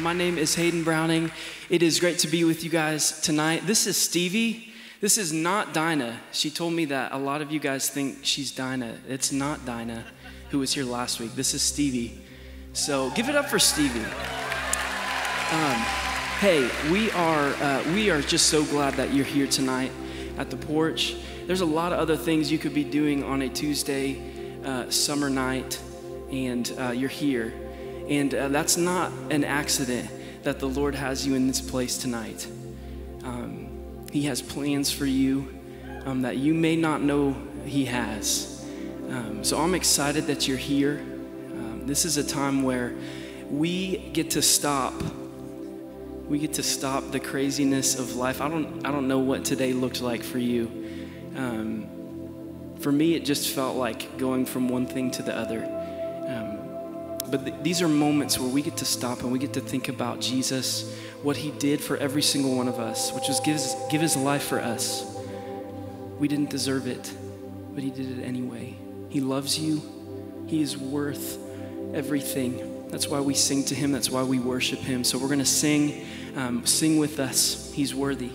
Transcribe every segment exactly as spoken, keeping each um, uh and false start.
my name is Hayden Browning. It is great to be with you guys tonight. This is Stevi. This is not Dinah. She told me that a lot of you guys think she's Dinah. It's not Dinah, who was here last week. This is Stevi. So give it up for Stevi. Um, hey, we are uh, we are just so glad that you're here tonight at the Porch. There's a lot of other things you could be doing on a Tuesday uh, summer night, and uh, you're here. And uh, that's not an accident that the Lord has you in this place tonight. Um, he has plans for you um, that you may not know he has. Um, so I'm excited that you're here. Um, this is a time where we get to stop. We get to stop the craziness of life. I don't, I don't know what today looked like for you. Um, for me, it just felt like going from one thing to the other. Um, But th- these are moments where we get to stop and we get to think about Jesus, what he did for every single one of us, which was give his, give his life for us. We didn't deserve it, but he did it anyway. He loves you. He is worth everything. That's why we sing to him. That's why we worship him. So we're going to sing, um, sing with us. He's worthy.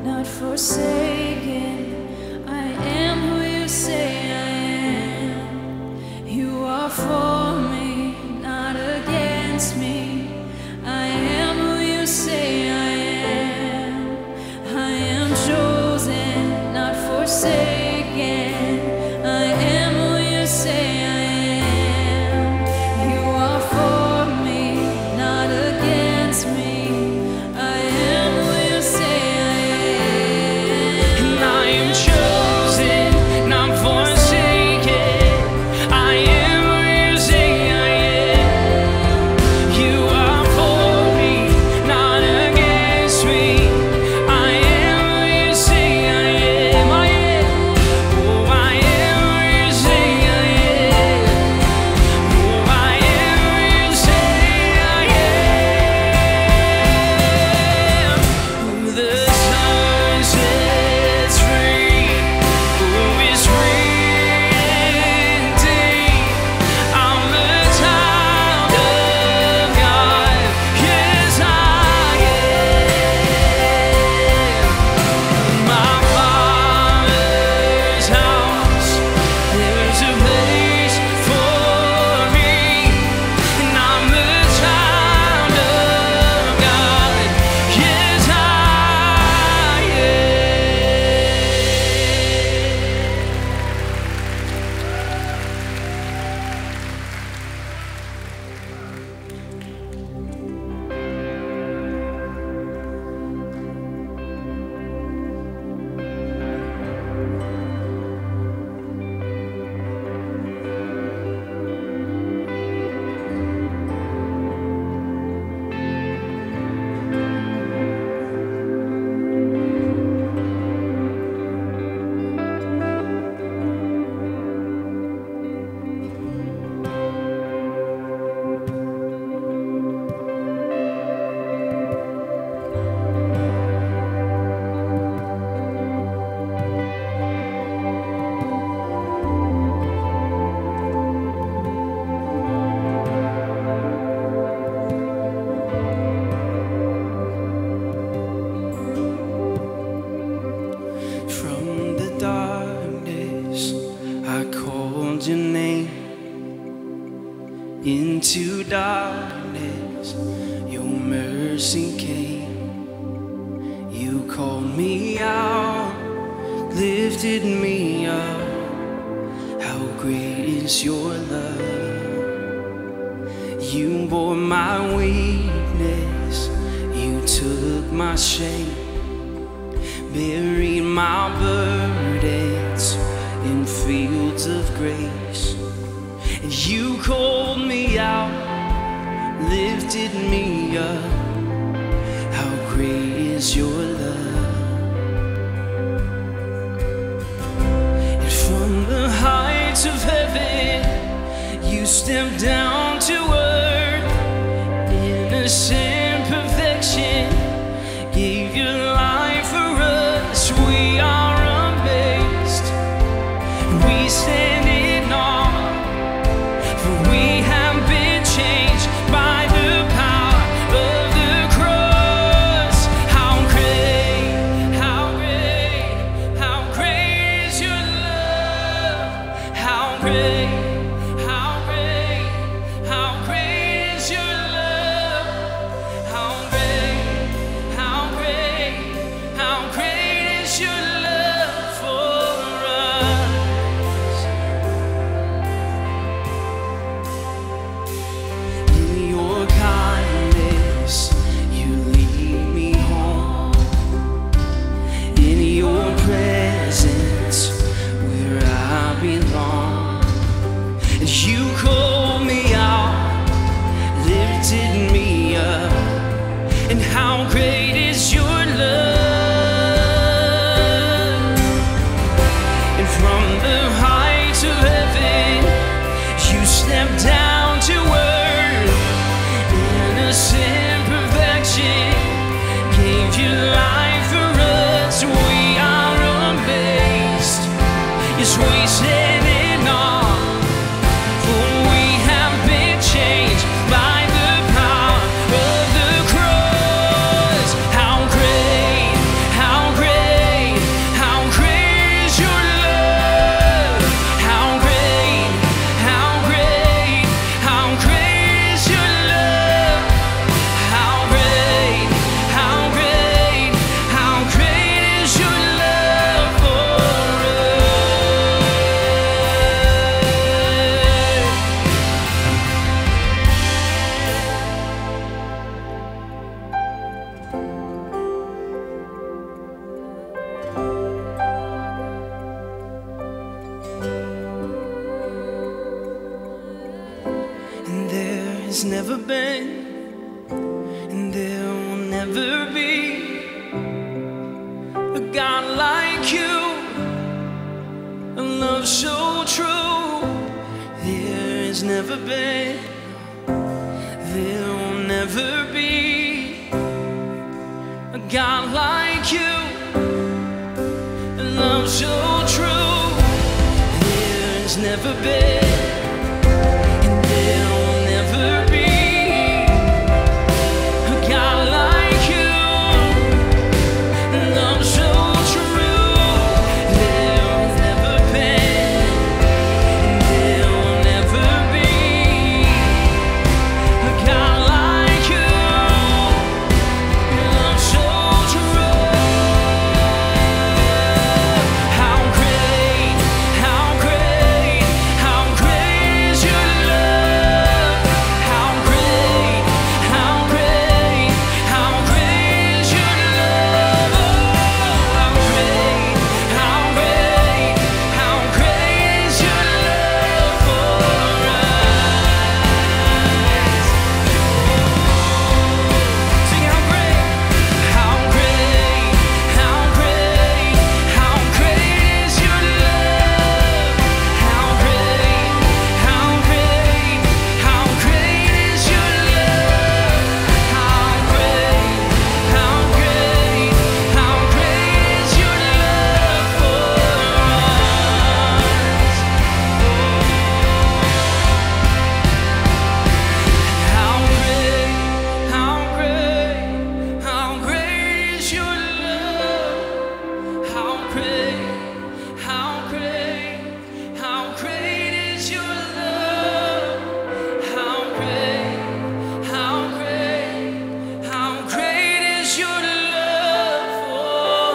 not forsaken. I am who you say I am. You are for me, not against me. I am who you say I am. I am chosen, not forsaken. I am who you say I am. You are for me, not against me. I am who you say I am. And I am chosen, not forsaken. I am who you say I am. You are for me, not against me. I am who you say I am. I am. Oh, I am who you say I am. Oh, I am who you say I am. Who the Son sets free, who is free indeed. I'm a child of God, yes I am. My Father's house, there's a place for me, and I'm a child of God, yes I am. From the darkness, I called your name. Into darkness, your mercy came. You called me out, lifted me up. How great is your love? You bore my weakness, you took my shame. Buried my burdens in fields of grace. And you called me out, lifted me up. How great is your love? And from the heights of heaven, you stepped down to earth. Innocent perfection, gave your life for us. We are amazed, we stand in awe, for we have been changed by the power of the cross. How great, how great, how great is your love? How great, how great, how great is your love? How great, how great, how great is your love for us? In your kindness, you lead me home. In your presence, where I belong. And you called me out, lifted me up. And how great is your love? never been, and there will never be a God like you, a love so true. There has never been, there will never be a God like you, a love so true. There has never been, and there will never be a God like you, a love so true. There has never been, and there will never be a God like you, a love so true. How great, how great, how great is your love. How great, how great, how great is your love. Oh, how great, how great, how great is your love for us. Sing how great, how great, how great, how great is your love. How great, how great, how great is your love. How great, how great, how great is your love for us. How great, how great, how great is your love. How great, how great, how great is your love. How great, how great, how great is your love for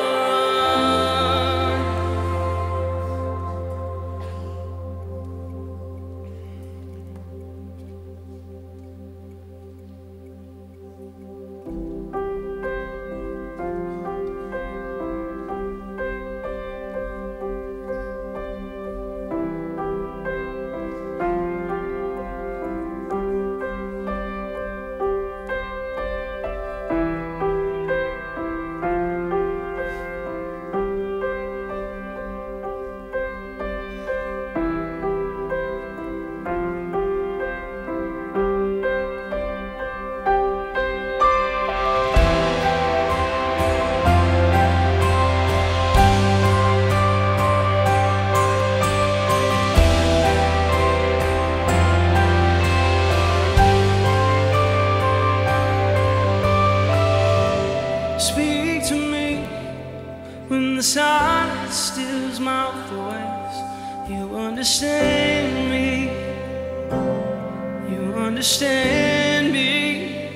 Speak to me when the silence stills my voice. You understand me. You understand me.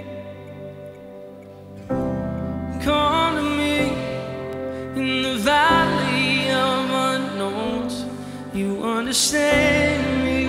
Come to me in the valley of unknowns. You understand me.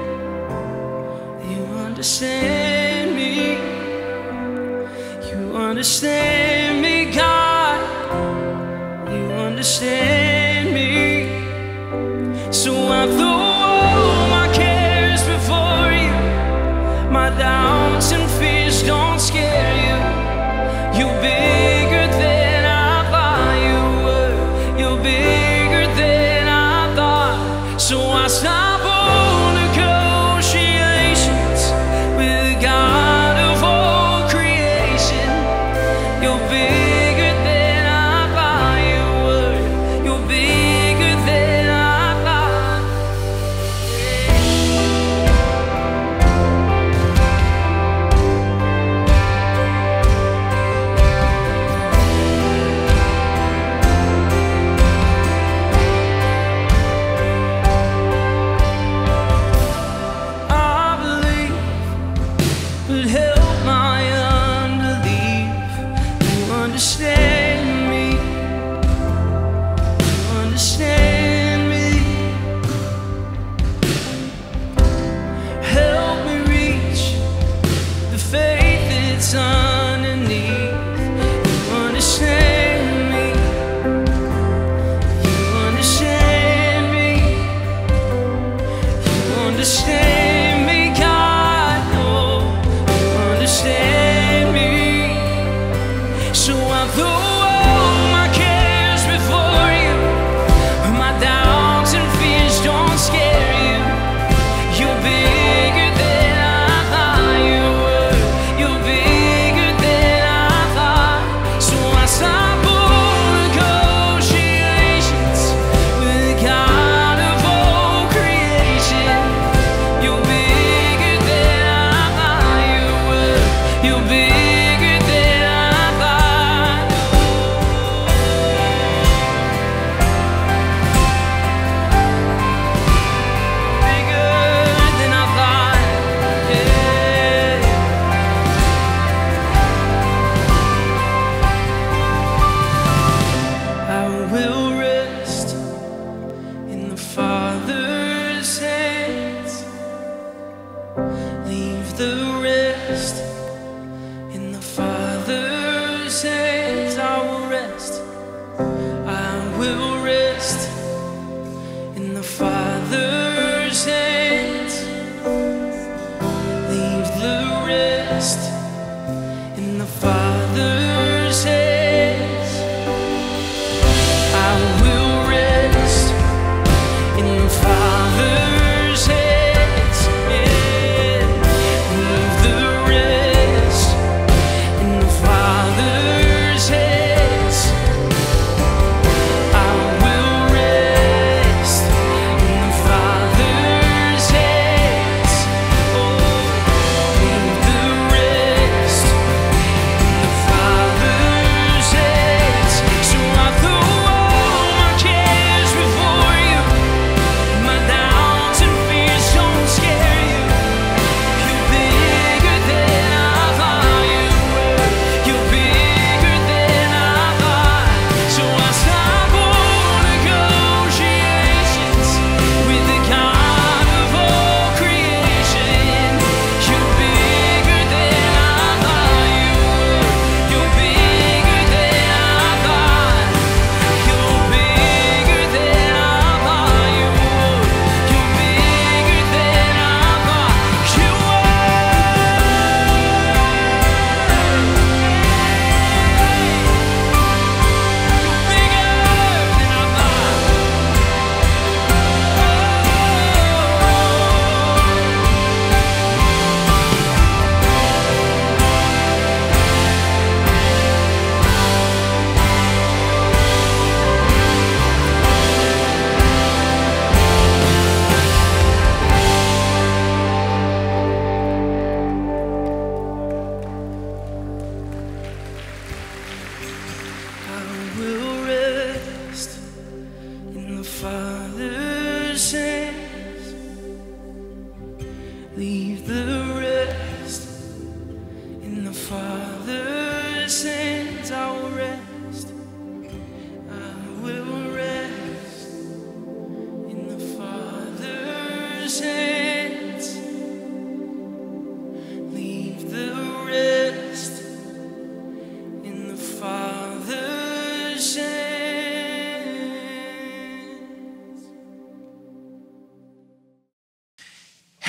You understand me. You understand me, God. You understand me. So I throw all my cares before you. My doubts and fears don't scare you. You're bigger than I thought you were. You're bigger than I thought. So I stop all negotiations with the God of all creation. You're bigger than I thought you were. You're bigger than I thought.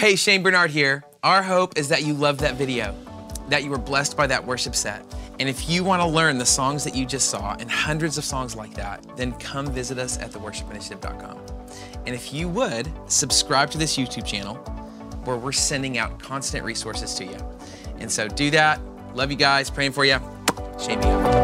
Hey, Shane Bernard here. Our hope is that you loved that video, that you were blessed by that worship set. And if you want to learn the songs that you just saw and hundreds of songs like that, then come visit us at the worship initiative dot com. And if you would, subscribe to this YouTube channel where we're sending out constant resources to you. And so do that. Love you guys. Praying for you. Shane, be up.